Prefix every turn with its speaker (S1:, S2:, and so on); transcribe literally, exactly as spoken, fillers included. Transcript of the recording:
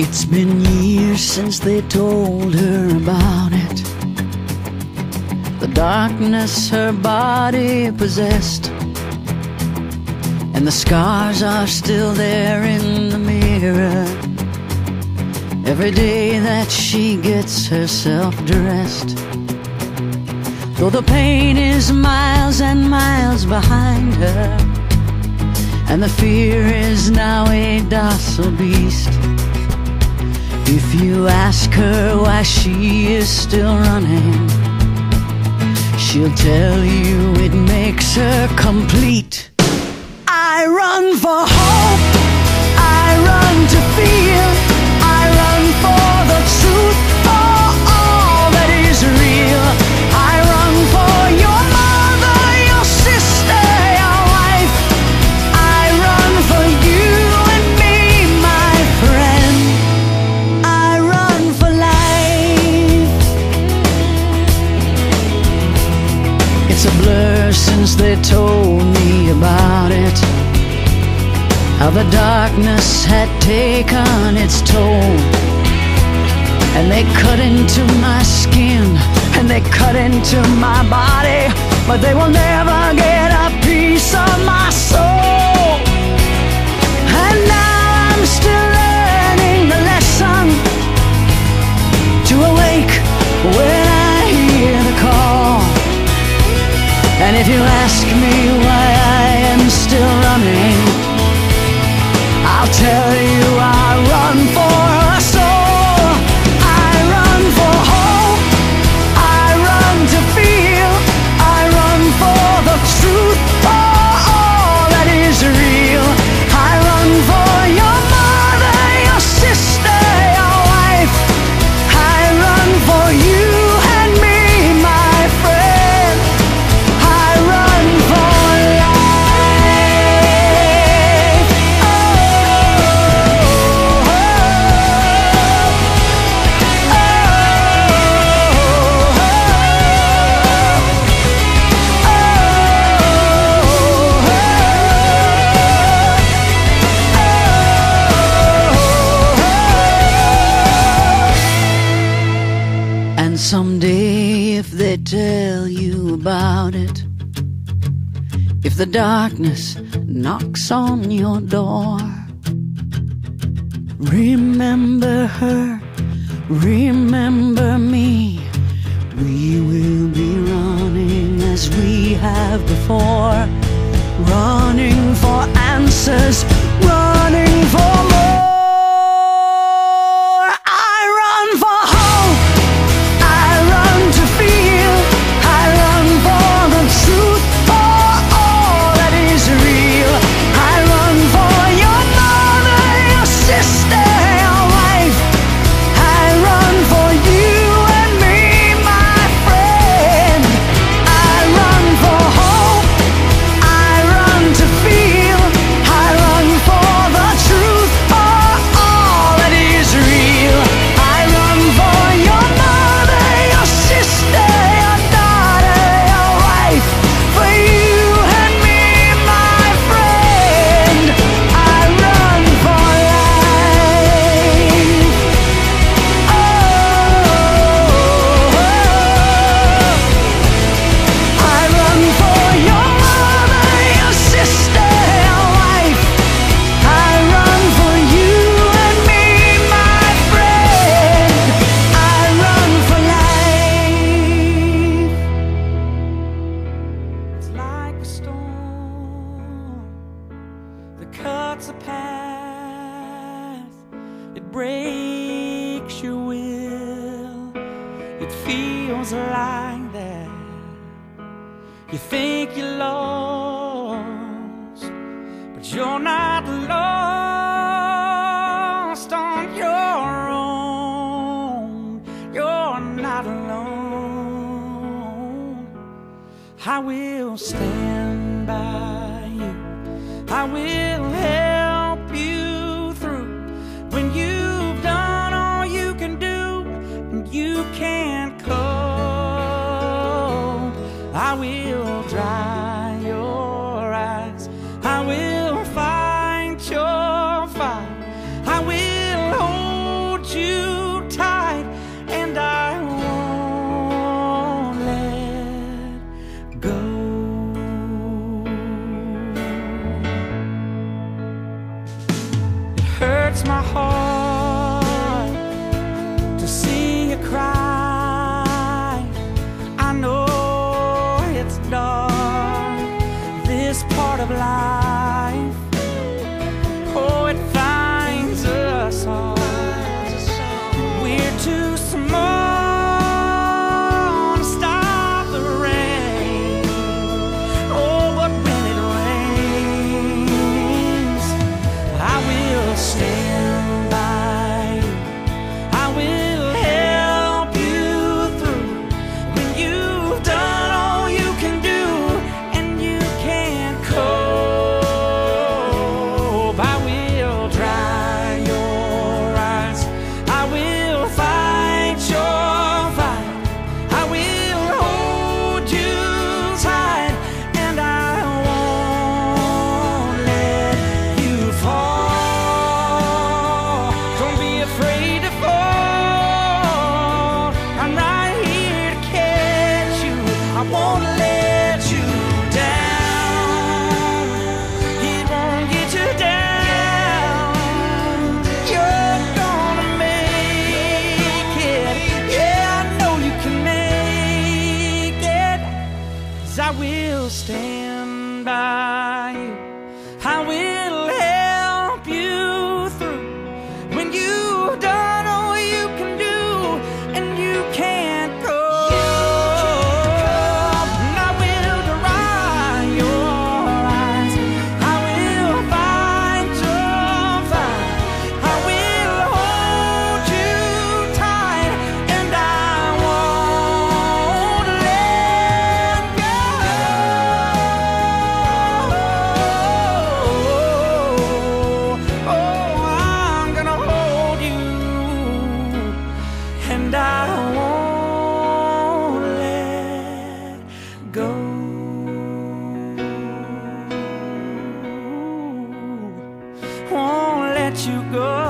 S1: It's been years since they told her about it, the darkness her body possessed, and the scars are still there in the mirror every day that she gets herself dressed. Though the pain is miles and miles behind her, and the fear is now a docile beast, if you ask her why she is still running, she'll tell you it makes her complete. I run for hope, I run to feel, I run for the truth, for all that is real. I run for your mother, your sister, your wife. I run for you and me, my friend. I run for life. It's a blur since they told me about it, how the darkness had taken its toll, and they cut into my skin, and they cut into my body, but they will never get a piece of my soul. And now I'm still learning the lesson, to awake when I hear the call. And if you ask me why I am still running, I'll tell you I run for a soul. I run for hope, I run to feel, I run for the truth, for all that is real. I run for your mother, your sister, your wife. I run for you and me, my friend. I run for life. And someday if they tell you about it, if the darkness knocks on your door, remember her, remember me. We will be running as we have before, running for answers, running for more. I run for hope, I run to feel, I run for the truth, for all that is real. I run for your mother, your sister, your wife. I run for you and me, my friend. I run for hope, I run to feel, I run for the truth, for all that is real. I run for your mother, your sister, your daughter, your wife. For you and me, my friend. I run for life. Oh, I run for your mother, your sister, your wife. I run for you and me, my friend. I run for life. It's like a storm that cuts a path. It breaks your will. It feels like that. You think you're lost, but you're not lost on your own. You're not alone. I will stand by you, I will help you through. When you've done all you can do and you can't cope, I will dry your eyes, I will fight your fight, I will hold
S2: breaks my heart to see you cry. I know it's dark, this part of life. Oh, it finds us all. We're too small to stop the rain. Oh, but when it rains, I will stand by you. I will help you through when you've done all you can do and you can't cope. I will dry your eyes. I will fight your fight. I will hold you tight, and I won't let you fall. Don't be afraid to fall. I'm right here to catch you. I won't let you down. It won't get you down. You're gonna make it. Yeah, I know you can make it. 'Cause I will stand by you. I will help you through when you've done all you can do and you can't go. And I will dry your eyes. I will fight your fight. I will hold you tight, and I won't let go. Oh, I'm gonna hold you, and I won't let go. Won't let you go.